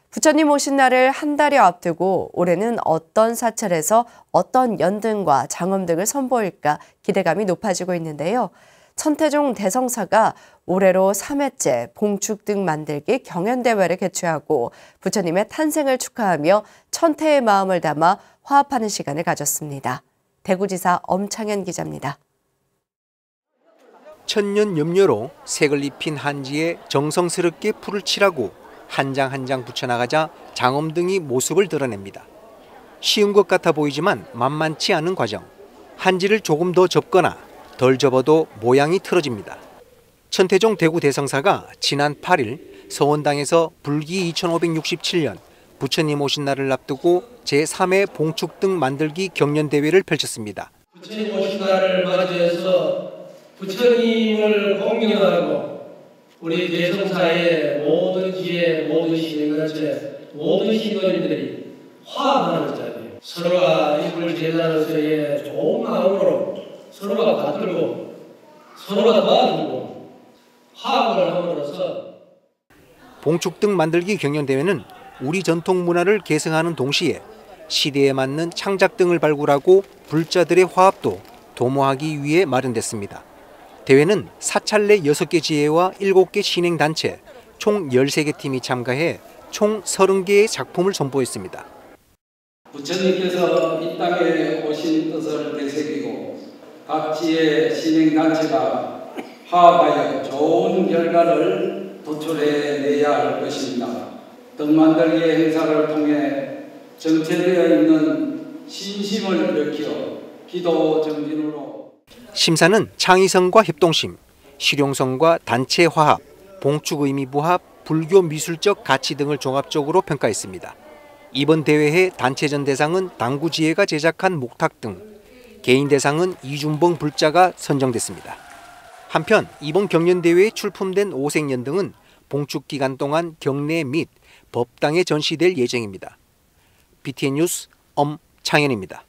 부처님 오신 날을 한 달여 앞두고 올해는 어떤 사찰에서 어떤 연등과 장엄 등을 선보일까 기대감이 높아지고 있는데요. 천태종 대성사가 올해로 3회째 봉축등 만들기 경연대회를 개최하고 부처님의 탄생을 축하하며 천태의 마음을 담아 화합하는 시간을 가졌습니다. 대구지사 엄창현 기자입니다. 천년 염료로 색을 입힌 한지에 정성스럽게 풀을 칠하고 한 장 한 장 붙여나가자 장엄등이 모습을 드러냅니다. 쉬운 것 같아 보이지만 만만치 않은 과정. 한지를 조금 더 접거나 덜 접어도 모양이 틀어집니다. 천태종 대구 대성사가 지난 8일 서원당에서 불기 2567년 부처님 오신 날을 앞두고 제3회 봉축등 만들기 경연대회를 펼쳤습니다. 부처님 오신 날을 맞이해서 부처님을 공경하고 우리 대성사의 모든 지혜, 모든 신행단체, 모든 신도님들이 화합하는 자리예요. 서로가 이불 제자로서의 좋은 마음으로 서로가 받들고 서로가 도와주고 화합을 함으로써 봉축등 만들기 경연대회는 우리 전통 문화를 계승하는 동시에 시대에 맞는 창작등을 발굴하고 불자들의 화합도 도모하기 위해 마련됐습니다. 대회는 사찰내 6개 지회와 7개 신행단체 총 13개 팀이 참가해 총 30개의 작품을 선보였습니다. 부처님께서 이 땅에 오신 뜻을 되새기고 각 지회 신행단체가 화합하여 좋은 결과를 도출해내야 할 것입니다. 등 만들기 행사를 통해 정체되어 있는 신심을 일으켜 기도 정진으로 심사는 창의성과 협동심, 실용성과 단체 화합, 봉축 의미 부합, 불교 미술적 가치 등을 종합적으로 평가했습니다. 이번 대회의 단체전 대상은 당구지회가 제작한 목탁 등, 개인 대상은 이준봉 불자가 선정됐습니다. 한편 이번 경연대회에 출품된 오색연등은 봉축 기간 동안 경내 및 법당에 전시될 예정입니다. BTN 뉴스 엄창현입니다.